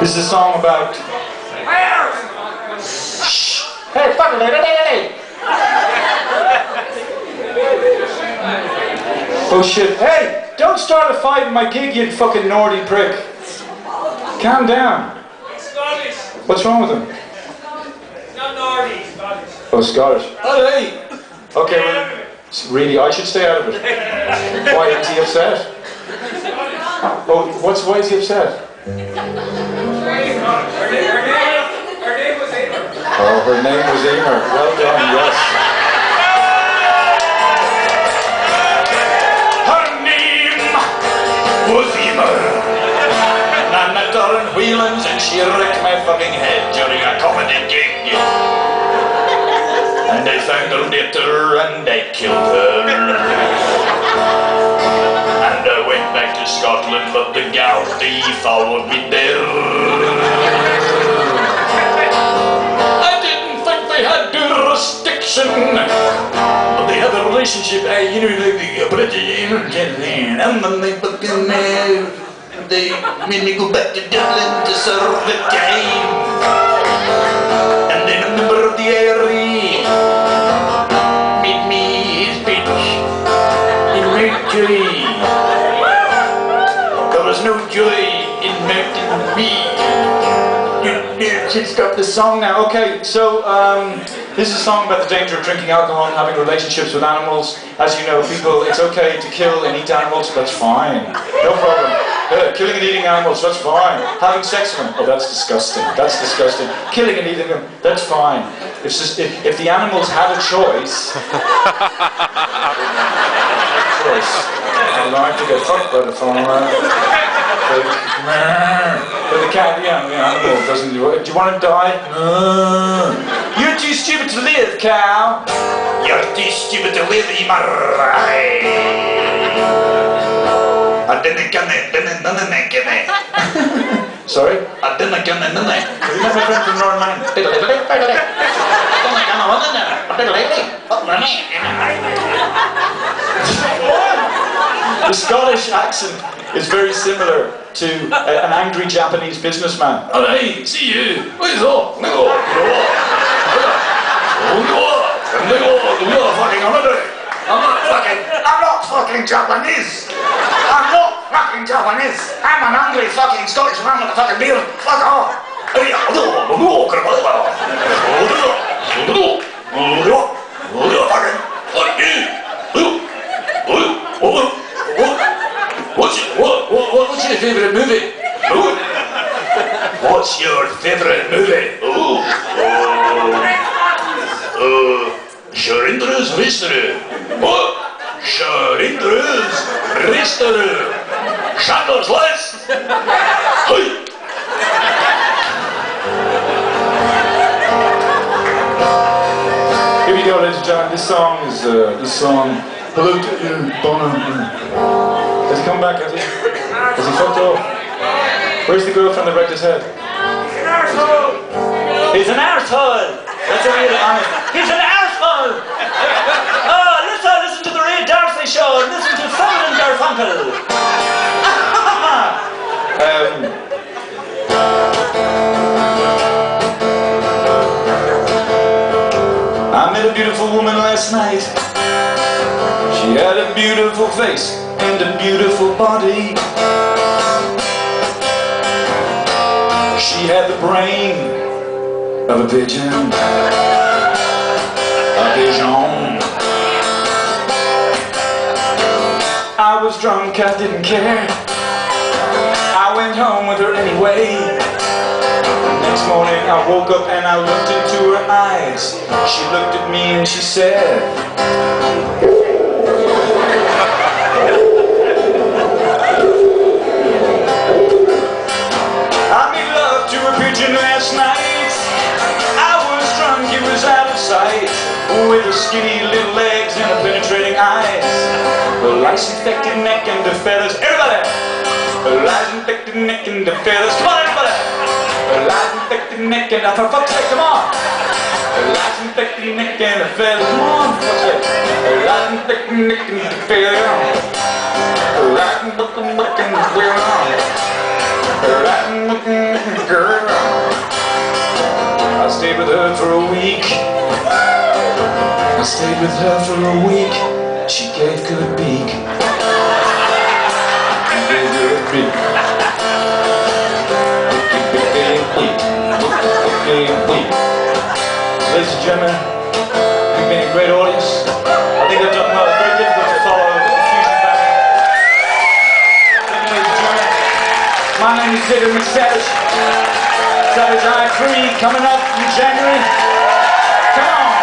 This is a song about... Shh! Hey, fuck it! Oh shit. Hey! Don't start a fight in my gig, you fucking Nordy prick. Calm down. Scottish. What's wrong with him? Not Nordy, Scottish. Oh, Scottish. Oh, hey! Okay, well, really, I should stay out of it. Why is he upset? Oh, why is he upset? Her name was Emer. Oh, her name was Emer. Well done, yes. Her name was Emer. And I got in Whelan's and she wrecked my fucking head during a comedy gig. And I found her later and I killed her. And I went back to Scotland, but the Gardaí followed me there. I didn't think they had jurisdiction, but they have a relationship, you know, like the British and then they fucking they made me go back to Dublin to serve the time. And then a member of the IRA made me his bitch in Mercury. There was no joy in murdering me. Should stop the song now. Okay, so this is a song about the danger of drinking alcohol and having relationships with animals. As you know, people, it's okay to kill and eat animals. That's fine. No problem. Killing and eating animals, that's fine. Having sex with them, oh, that's disgusting. That's disgusting. Killing and eating them, that's fine. It's just if the animals had a choice. I'd like to get fucked by the farmer. But the cat, the animal doesn't do it. Do you want to die? You're too stupid to live, cow. You're too stupid to live, Sorry? You're my friend from Northern Ireland. The Scottish accent is very similar to an angry Japanese businessman. Oh, hey, see you. What is up? I'm not fucking Japanese. I'm not fucking Japanese. I'm an angry fucking Scottish man with a fucking beard. Fuck off. What's your favourite movie? What's your favourite movie? Sharindra's Mystery. What? Sharindra's Mystery. Chandler's List. Hey. Here we go, ladies and gentlemen. This song is Hello to you, Bono. Has he come back, has he? Has he fucked off? Where's the girlfriend that wrecked his head? He's an arsehole! That's a real honest. He's an arsehole! Oh, listen to the Ray Darcy show and listen to Simon and Garfunkel! I met a beautiful woman last night. She had a beautiful face and a beautiful body. She had the brain of a pigeon. A pigeon. I was drunk, I didn't care. I went home with her anyway. Next morning I woke up and I looked into her eyes. She looked at me and she said, I made love to a pigeon last night. I was drunk, it was out of sight. With her skinny little legs and her penetrating eyes. Her lice-infected neck and the feathers. Everybody! Her lice-infected neck and the feathers. Come on, everybody! Her lice-infected neck and for fuck's sake, come on! Her lice-infected neck and the feathers. Come on, for fuck's sake! Her lice-infected neck and the feathers. Her lice-infected neck and the feathers. Her lice-infected neck and the feathers. stayed with her for a week. I stayed with her for a week. She gave good beak. Gave good beak. Ladies and gentlemen, you've been a great audience. I think I've done well. It's very difficult to follow the Fusion Family. Thank you, ladies and gentlemen. My name is David McSavage. Savage I 3 coming up in January. Come on!